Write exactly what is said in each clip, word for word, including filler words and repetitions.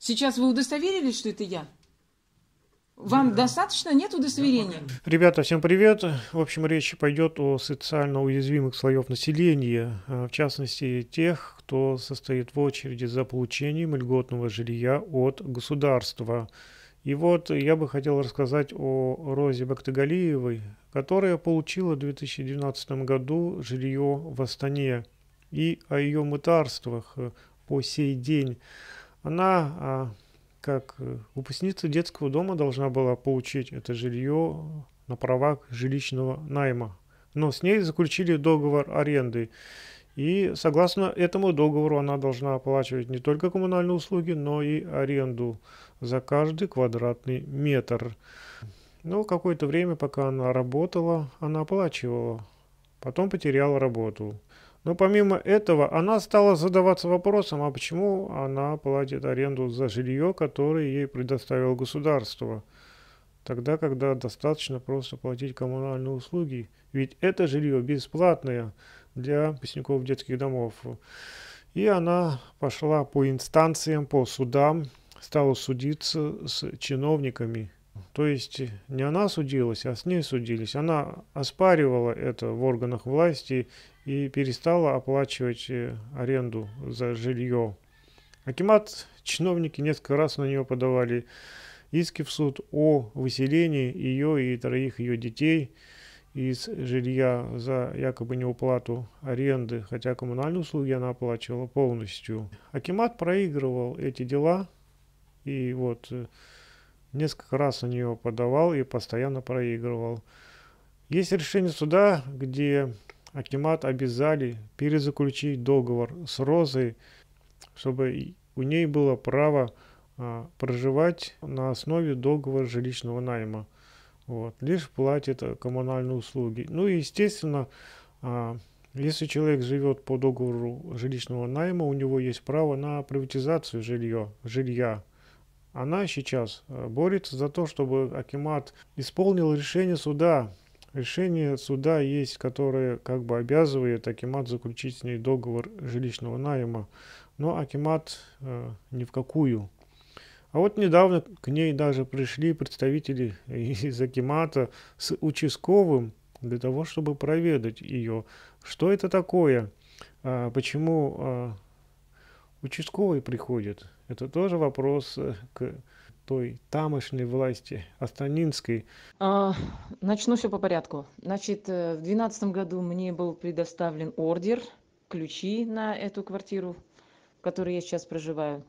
Сейчас вы удостоверились, что это я? Вам да. достаточно? Нет удостоверения? Ребята, всем привет. В общем, речь пойдет о социально уязвимых слоев населения, в частности, тех, кто состоит в очереди за получением льготного жилья от государства. И вот я бы хотел рассказать о Розе Бактыгалиевой, которая получила в две тысячи двенадцатом году жилье в Астане, и о ее мытарствах по сей день. Она, как выпускница детского дома, должна была получить это жилье на правах жилищного найма. Но с ней заключили договор аренды. И согласно этому договору она должна оплачивать не только коммунальные услуги, но и аренду за каждый квадратный метр. Но какое-то время, пока она работала, она оплачивала. Потом потеряла работу. Но помимо этого, она стала задаваться вопросом, а почему она платит аренду за жилье, которое ей предоставило государство, тогда, когда достаточно просто платить коммунальные услуги. Ведь это жилье бесплатное для выпускников детских домов. И она пошла по инстанциям, по судам, стала судиться с чиновниками. То есть не она судилась, а с ней судились. Она оспаривала это в органах власти и перестала оплачивать аренду за жилье. Акимат, чиновники несколько раз на нее подавали иски в суд о выселении ее и троих ее детей из жилья за якобы неуплату аренды, хотя коммунальные услуги она оплачивала полностью. Акимат проигрывал эти дела, и вот несколько раз на нее подавал и постоянно проигрывал. Есть решение суда, где акимат обязали перезаключить договор с Розой, чтобы у ней было право а, проживать на основе договора жилищного найма. Вот, лишь платит коммунальные услуги. Ну и естественно, а, если человек живет по договору жилищного найма, у него есть право на приватизацию жилья. жилья. Она сейчас борется за то, чтобы акимат исполнил решение суда. Решение суда есть, которое как бы обязывает акимат заключить с ней договор жилищного найма. Но акимат э, ни в какую. А вот недавно к ней даже пришли представители из акимата с участковым для того, чтобы проведать ее. Что это такое? А, почему а, участковый приходит? Это тоже вопрос к той тамошней власти, астанинской. А, начну все по порядку. Значит, в две тысячи двенадцатом году мне был предоставлен ордер, ключи на эту квартиру, в которой я сейчас проживаю.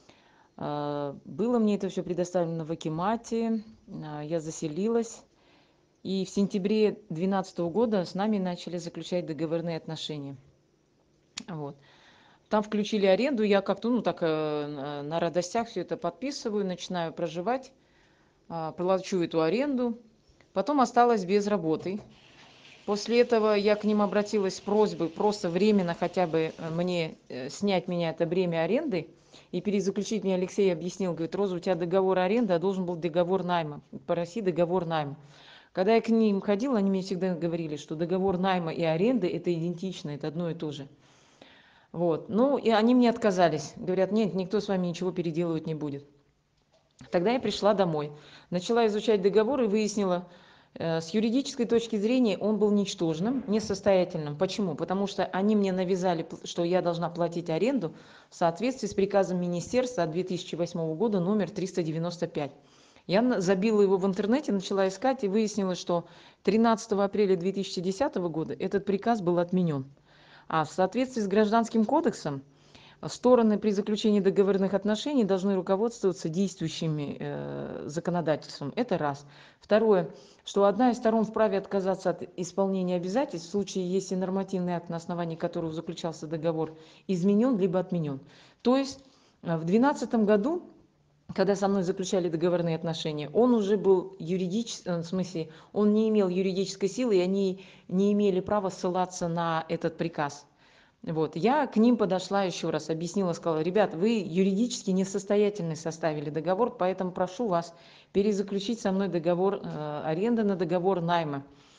А, было мне это все предоставлено в акимате, а, я заселилась. И в сентябре две тысячи двенадцатого года с нами начали заключать договорные отношения. Вот. Там включили аренду, я как-то, ну, так э, на радостях все это подписываю, начинаю проживать, э, плачу эту аренду. Потом осталась без работы. После этого я к ним обратилась с просьбой просто временно хотя бы мне э, снять меня это бремя аренды и перезаключить. Мне Алексей объяснил, говорит: Роза, у тебя договор аренды, а должен был договор найма. По России договор найма. Когда я к ним ходила, они мне всегда говорили, что договор найма и аренды это идентично, это одно и то же. Вот. Ну, и они мне отказались. Говорят: нет, никто с вами ничего переделывать не будет. Тогда я пришла домой. Начала изучать договор и выяснила, э, с юридической точки зрения он был ничтожным, несостоятельным. Почему? Потому что они мне навязали, что я должна платить аренду в соответствии с приказом министерства от две тысячи восьмого года номер триста девяносто пять. Я забила его в интернете, начала искать и выяснила, что тринадцатого апреля две тысячи десятого года этот приказ был отменен. А в соответствии с Гражданским кодексом стороны при заключении договорных отношений должны руководствоваться действующим э, законодательством. Это раз. Второе, что одна из сторон вправе отказаться от исполнения обязательств в случае, если нормативный акт, на основании которого заключался договор, изменен либо отменен. То есть в две тысячи двенадцатом году, когда со мной заключали договорные отношения, он уже был юридически, в смысле, он не имел юридической силы, и они не имели права ссылаться на этот приказ. Вот. Я к ним подошла еще раз, объяснила, сказала: ребят, вы юридически несостоятельны составили договор, поэтому прошу вас перезаключить со мной договор э, аренды на договор найма.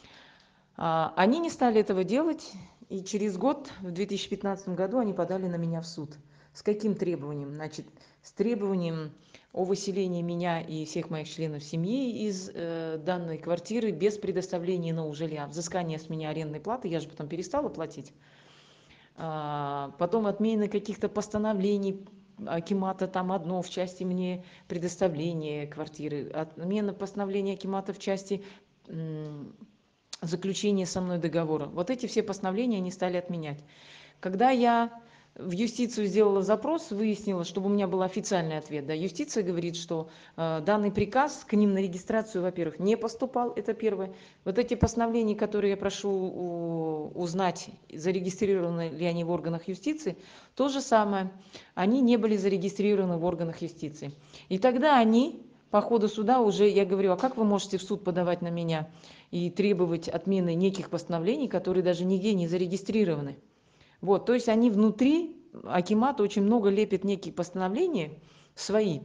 А, они не стали этого делать, и через год, в две тысячи пятнадцатом году, они подали на меня в суд. С каким требованием? Значит, с требованием о выселении меня и всех моих членов семьи из э, данной квартиры без предоставления нового жилья, взыскание с меня арендной платы, я же потом перестала платить. А, потом отмены каких-то постановлений акимата, там одно в части мне предоставления квартиры, отмена постановления акимата в части м, заключения со мной договора. Вот эти все постановления они стали отменять. Когда я в юстицию сделала запрос, выяснила, чтобы у меня был официальный ответ. Да, юстиция говорит, что э, данный приказ к ним на регистрацию, во-первых, не поступал, это первое. Вот эти постановления, которые я прошу у, узнать, зарегистрированы ли они в органах юстиции, то же самое. Они не были зарегистрированы в органах юстиции. И тогда они по ходу суда уже, я говорю, а как вы можете в суд подавать на меня и требовать отмены неких постановлений, которые даже нигде не зарегистрированы? Вот, то есть они внутри акимата очень много лепят некие постановления свои,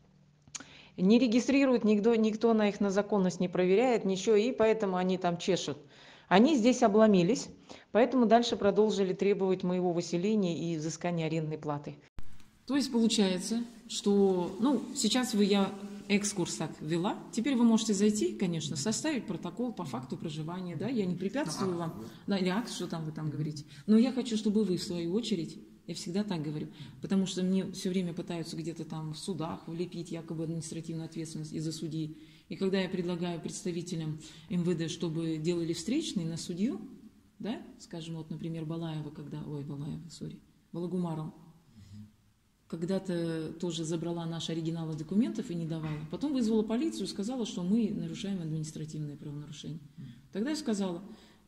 не регистрируют, никто, никто на их на законность не проверяет, ничего, и поэтому они там чешут. Они здесь обломились, поэтому дальше продолжили требовать моего выселения и взыскания арендной платы. То есть получается, что, ну, сейчас вы, я экскурс так ввела, теперь вы можете зайти, конечно, составить протокол по факту проживания, да, я не препятствую вам, на акт, что там вы там говорите, но я хочу, чтобы вы, в свою очередь, я всегда так говорю, потому что мне все время пытаются где-то там в судах влепить якобы административную ответственность из-за судьи, и когда я предлагаю представителям эм вэ дэ, чтобы делали встречный на судью, да, скажем, вот, например, Балаева, когда, ой, Балаева, сори, Балагумаром, когда-то тоже забрала наши оригиналы документов и не давала. Потом вызвала полицию и сказала, что мы нарушаем административные правонарушения. Тогда я сказала,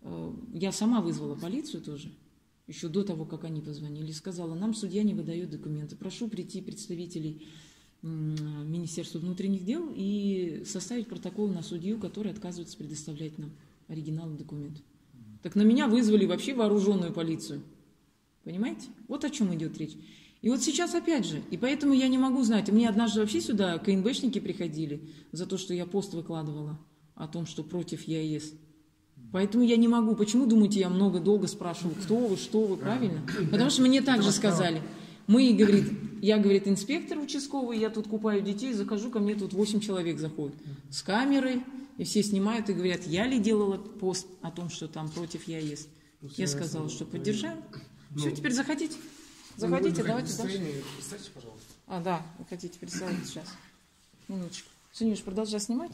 я сама вызвала полицию тоже, еще до того, как они позвонили, сказала, нам судья не выдает документы. Прошу прийти представителей Министерства внутренних дел и составить протокол на судью, который отказывается предоставлять нам оригиналы документов. Так на меня вызвали вообще вооруженную полицию. Понимаете? Вот о чем идет речь. И вот сейчас опять же, и поэтому я не могу знать, мне однажды вообще сюда ка эн бэ-шники приходили за то, что я пост выкладывала о том, что против е а эс. Поэтому я не могу. Почему, думаете, я много, долго спрашиваю, кто вы, что вы, правильно? Потому что мне также сказали. Мы, говорит, я, говорит, инспектор участковый, я тут купаю детей, захожу, ко мне тут восемь человек заходят с камерой, и все снимают и говорят, я ли делала пост о том, что там против е а эс. Я сказала, что поддержаю. Все, теперь заходите. Заходите, ну, давайте дальше. Представьте, пожалуйста. А, да, вы хотите представить сейчас. Минуточку. Санюш, продолжай снимать.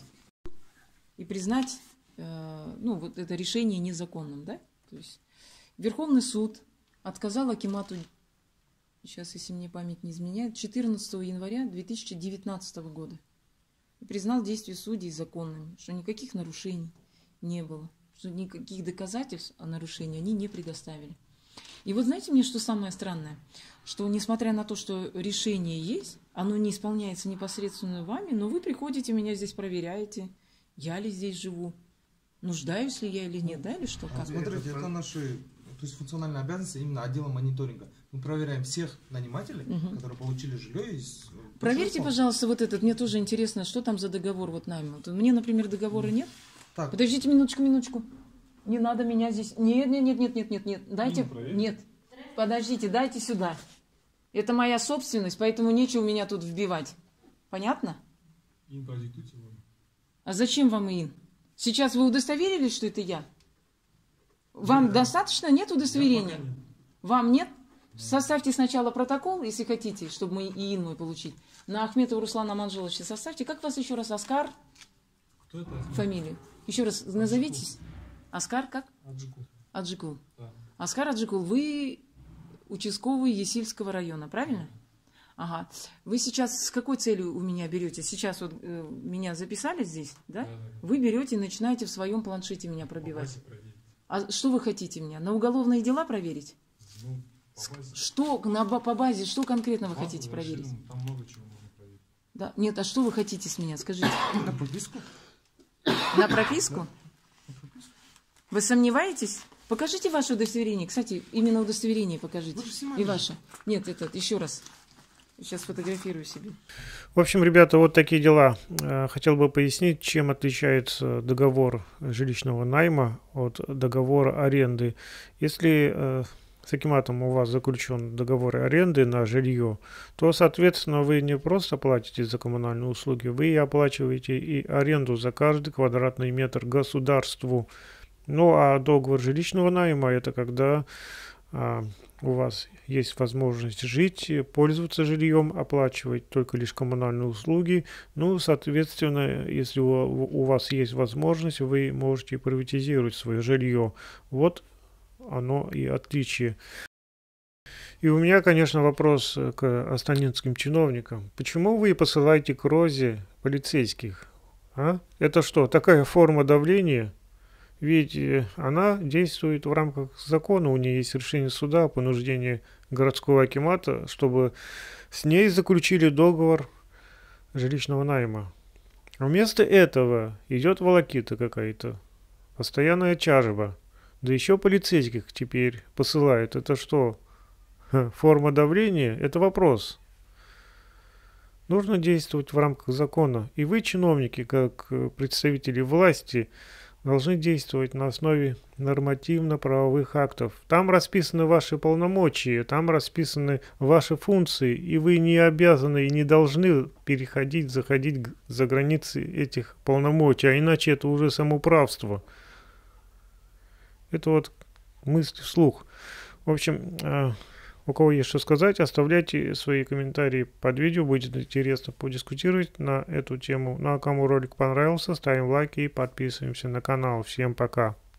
И признать, э, ну, вот это решение незаконным, да? То есть Верховный суд отказал акимату, сейчас, если мне память не изменяет, четырнадцатого января две тысячи девятнадцатого года. И признал действия судей законными, что никаких нарушений не было, что никаких доказательств о нарушении они не предоставили. И вот знаете мне, что самое странное? Что несмотря на то, что решение есть, оно не исполняется непосредственно вами, но вы приходите, меня здесь проверяете, я ли здесь живу, нуждаюсь ли я или нет, да, или что? Как? Смотрите, это наши, то есть функциональные обязанности именно отдела мониторинга. Мы проверяем всех нанимателей, угу. которые получили жилье из... Проверьте, пожалуйста, вот этот, мне тоже интересно, что там за договор вот найма. Мне, например, договора нет. Так. Подождите минуточку, минуточку. Не надо меня здесь... Нет, нет, нет, нет, нет, нет, нет. Дайте... Нет. Подождите, дайте сюда. Это моя собственность, поэтому нечего меня тут вбивать. Понятно? Ин, продиктуйте вам. А зачем вам ин? Сейчас вы удостоверились, что это я? Вам да. достаточно? Нет удостоверения? Нет. Вам нет? Составьте сначала протокол, если хотите, чтобы мы ИИН мой получить. На Ахметова Руслана Манжеловича составьте. Как вас еще раз? Оскар? Кто это? Фамилию. Еще раз назовитесь. Оскар как? Аджикул. Аджикул. Да. Оскар Аджикул, вы участковый Есильского района, правильно? Ага. Вы сейчас с какой целью у меня берете? Сейчас вот э, меня записали здесь, да? Да, да? Вы берете и начинаете в своем планшете меня пробивать. А что вы хотите меня? На уголовные дела проверить? Ну, по базе. Что на, по базе, что конкретно вы Базу хотите проверить? Там много чего можно проверить. Да? Нет, а что вы хотите с меня? Скажите. На прописку. На прописку? Вы сомневаетесь? Покажите ваше удостоверение. Кстати, именно удостоверение покажите. И ваше. Нет, этот, еще раз. Сейчас фотографирую себе. В общем, ребята, вот такие дела. Хотел бы пояснить, чем отличается договор жилищного найма от договора аренды. Если с акиматом у вас заключен договор аренды на жилье, то, соответственно, вы не просто платите за коммунальные услуги, вы и оплачиваете и аренду за каждый квадратный метр государству. Ну, а договор жилищного найма – это когда а, у вас есть возможность жить, пользоваться жильем, оплачивать только лишь коммунальные услуги. Ну, соответственно, если у, у вас есть возможность, вы можете приватизировать свое жилье. Вот оно и отличие. И у меня, конечно, вопрос к астанинским чиновникам. Почему вы посылаете к Розе полицейских? А? Это что, такая форма давления? Ведь она действует в рамках закона, у нее есть решение суда о понуждении городского акимата, чтобы с ней заключили договор жилищного найма. А вместо этого идет волокита какая-то, постоянная тяжба. Да еще полицейских теперь посылают. Это что, форма давления? Это вопрос. Нужно действовать в рамках закона. И вы, чиновники, как представители власти, должны действовать на основе нормативно-правовых актов. Там расписаны ваши полномочия, там расписаны ваши функции, и вы не обязаны и не должны переходить, заходить за границы этих полномочий, а иначе это уже самоуправство. Это вот мысль вслух. В общем, у кого есть что сказать, оставляйте свои комментарии под видео, будет интересно подискутировать на эту тему. Ну а кому ролик понравился, ставим лайки и подписываемся на канал. Всем пока!